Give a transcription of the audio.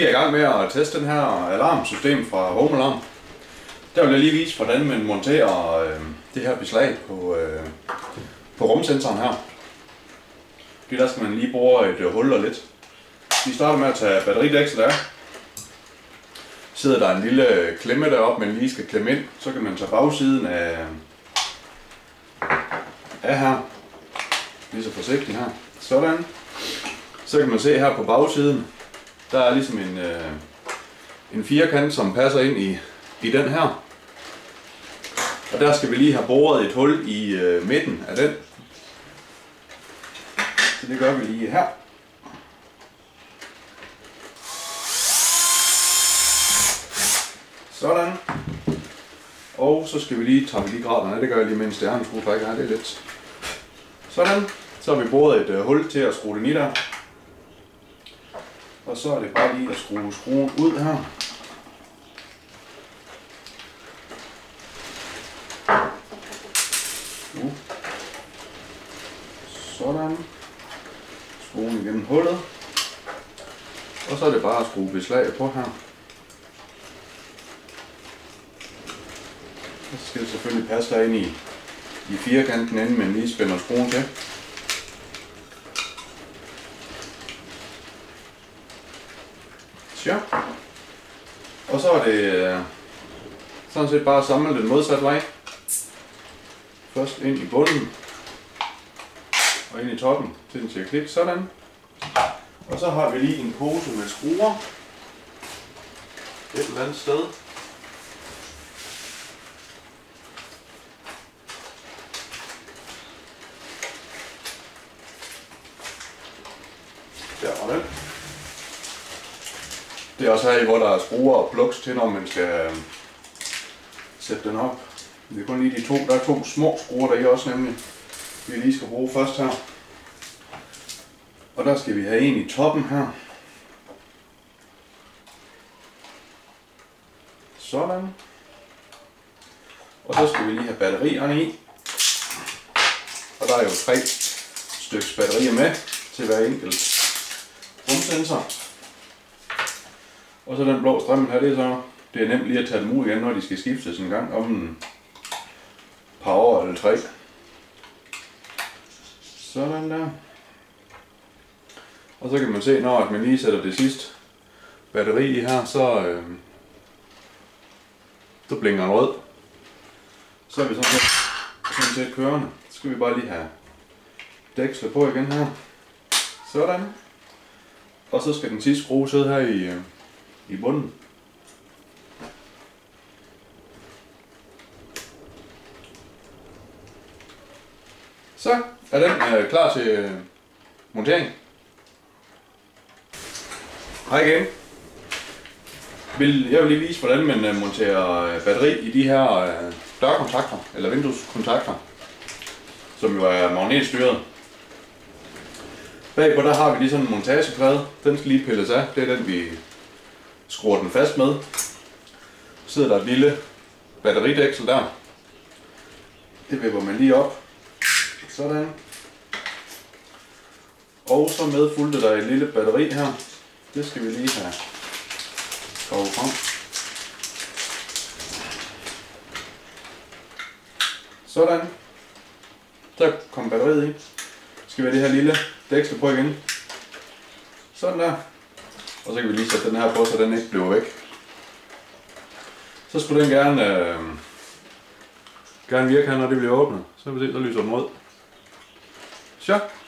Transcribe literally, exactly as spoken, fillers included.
er i gang med at teste den her alarmsystem fra Home Alarm. Der vil jeg lige vise, hvordan man monterer øh, det her beslag på, øh, på rumsensoren her. Fordi der skal man lige bore et øh, hul og lidt. Vi starter med at tage batteridækslet af. Sidder der en lille klemme deroppe, man lige skal klemme ind, så kan man tage bagsiden af, af her. Lige så forsigtigt her. Sådan. Så kan man se her på bagsiden, der er ligesom en, øh, en firkant, som passer ind i, i den her. Og der skal vi lige have boret et hul i øh, midten af den. Så det gør vi lige her. Sådan. Og så skal vi lige trække de graderne. Det gør jeg lige med en stjerneskruetrækker her. Det er lidt. Sådan. Så har vi boret et øh, hul til at skrue den i der. Og så er det bare lige at skrue skruen ud her. Uh. Sådan. Skruen igennem hullet. Og så er det bare at skrue beslag på her. Og så skal det selvfølgelig passe derinde i, i firkanten, inden man lige spænder skruen til. Ja. Og så er det sådan set bare at samle den modsatte vej. Først ind i bunden og ind i toppen, til den til at klikke sådan. Og så har vi lige en pose med skruer et eller andet sted. Der var den. Det er også her, hvor der er skruer og plugs til, når man skal sætte den op. Det er kun lige de to, der er to små skruer der i også nemlig, vi lige skal bruge først her. Og der skal vi have en i toppen her. Sådan. Og så skal vi lige have batterierne i. Og der er jo tre stykker batterier med til hver enkelt rumsensor. Og så den blå strømmen her, det er så, det er nemt lige at tage dem ud igen, når de skal skiftes en gang om en par år eller tre. Sådan der. Og så kan man se, når man lige sætter det sidste batteri i her, så, øh, så blinker den rød. Så er vi sådan set, sådan set kørende. Så skal vi bare lige have dækslet på igen her. Sådan. Og så skal den sidste skrue sidde her i, øh, i bunden. Så er den øh, klar til øh, montering. Hej igen. Jeg vil lige vise, hvordan man øh, monterer batteri i de her øh, dørkontakter, eller vindueskontakter, som jo er magnetstyret. Bagpå der har vi lige sådan en montageplade. Den skal lige pilles af. Det er den, vi skruer den fast med. Så sidder der et lille batteridæksel der. Det vipper man lige op. Sådan. Og så medfulgte der et lille batteri her. Det skal vi lige have koget frem. Sådan. Så kom batteriet i. Så skal vi have det her lille dæksel på igen. Sådan der. Og så kan vi lige sætte den her på, så den ikke bliver væk. Så skulle den gerne, øh, gerne virke her, når det bliver åbnet. Så vil vi se, så lyser den rød. Så.